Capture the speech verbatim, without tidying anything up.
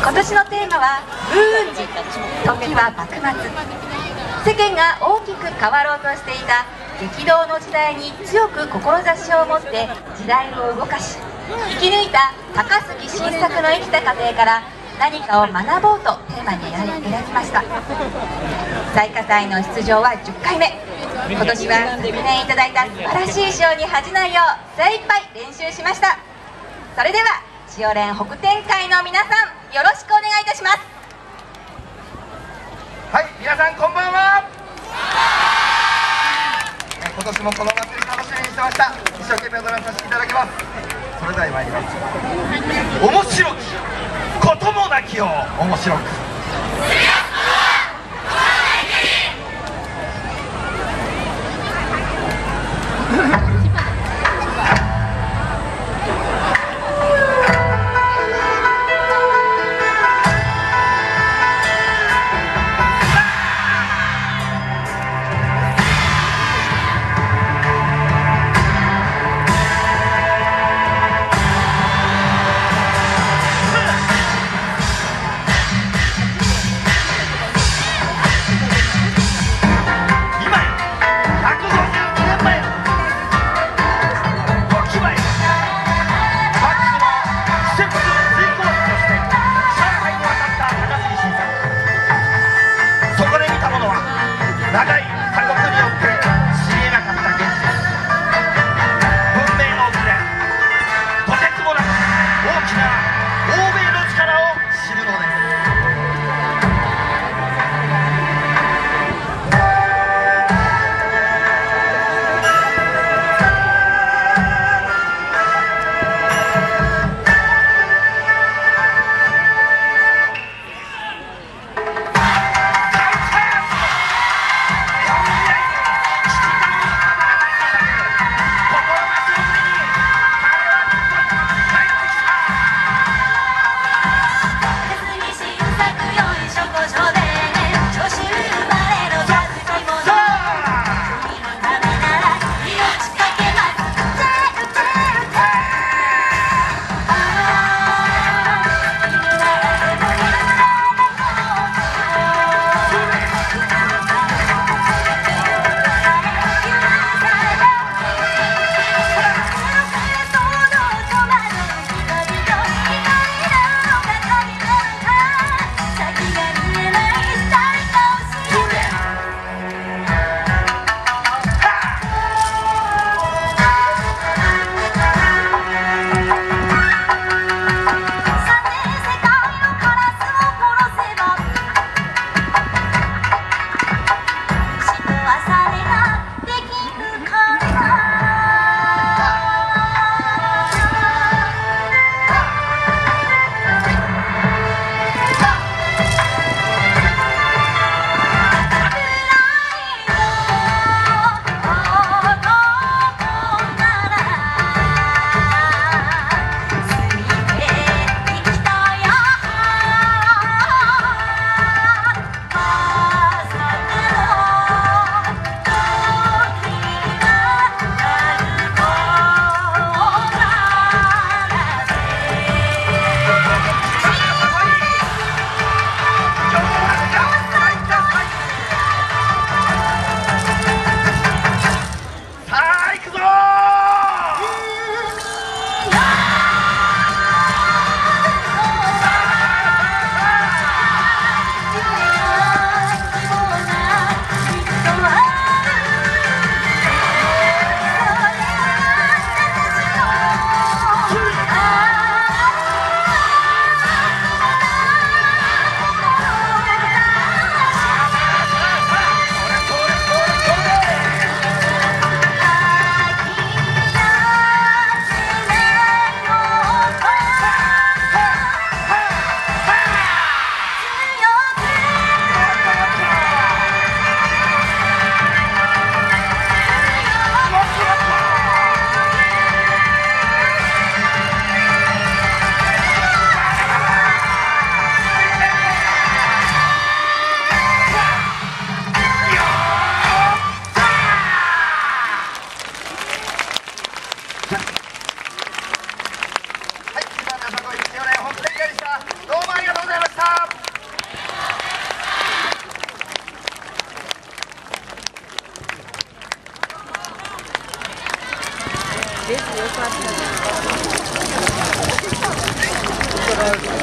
今年のテーマは風雲児、時は幕末。世間が大きく変わろうとしていた激動の時代に強く志を持って時代を動かし、生き抜いた高杉晋作の生きた過程から何かを学ぼうとテーマに選びました。最下祭の出場はじゅっかいめ。今年は昨年いただいた素晴らしい賞に恥じないよう精一杯練習しました。それでは千代連北天会の皆さん、よろしくお願いいたします。 はい、皆さんこんばんは。今年もこの祭り楽しみにしてました。一生懸命踊らさせていただきます。それでは参ります。面白きこともなきよう面白く。 レース良かった。